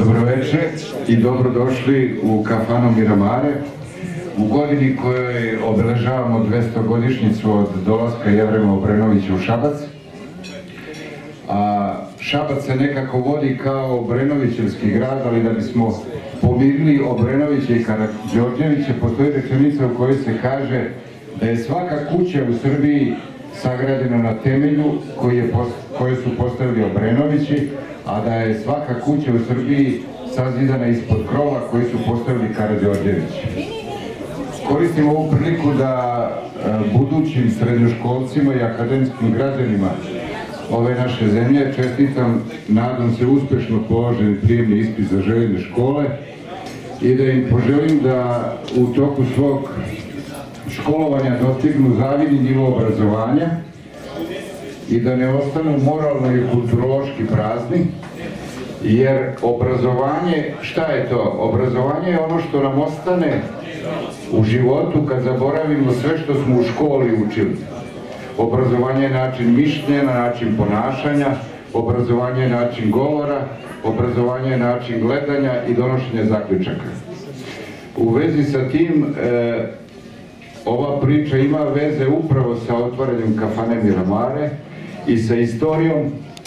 Dobro večer i dobrodošli u kafanu Miramare u godini kojoj obeležavamo 200-godišnjicu od dolaska Jevrema Obrenovića u Šabac. A Šabac se nekako vodi kao Obrenovićevski grad, ali da bismo pomirili Obrenovića i Karađorđevića, postoji rečenica u kojoj se kaže da je svaka kuća u Srbiji sagrađena na temelju koje su postavili Obrenovići, a da je svaka kuća u Srbiji sazidana ispod krova koji su postavili Karađorđevići. Koristim ovu priliku da budućim srednjoškolcima i akademskim građanima ove naše zemlje čestitam, nadam se, uspešno položen prijemni ispit za željene škole i da im poželim da u toku svog školovanja dostignu zavidni nivo obrazovanja i da ne ostanu moralno i kulturološki prazni, jer obrazovanje, šta je to? Obrazovanje je ono što nam ostane u životu kad zaboravimo sve što smo u školi učili. Obrazovanje je način mišljenja, način ponašanja, obrazovanje je način govora, obrazovanje je način gledanja i donošenja zaključaka. U vezi sa tim, ova priča ima veze upravo sa otvaranjem kafane Miramare i sa istorijom,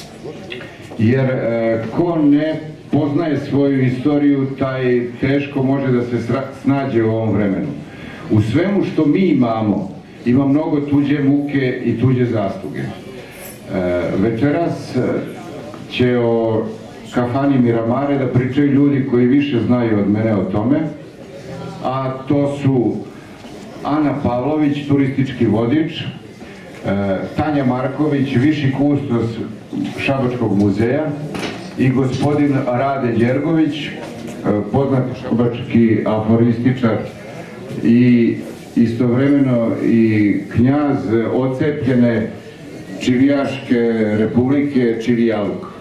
jer ko ne poznaje svoju istoriju, taj teško može da se snađe u ovom vremenu. U svemu što mi imamo, ima mnogo tuđe muke i tuđe zasluge. Večeras će o kafani Miramare da pričaju ljudi koji više znaju od mene o tome, a to su Ana Pavlović, turistički vodič, Tanja Marković, viši kustos Šabačkog muzeja i gospodin Rade Đergović, poznati šabački aforističar i istovremeno i knjaz ocepljene Čivijaške republike Čivijaluk.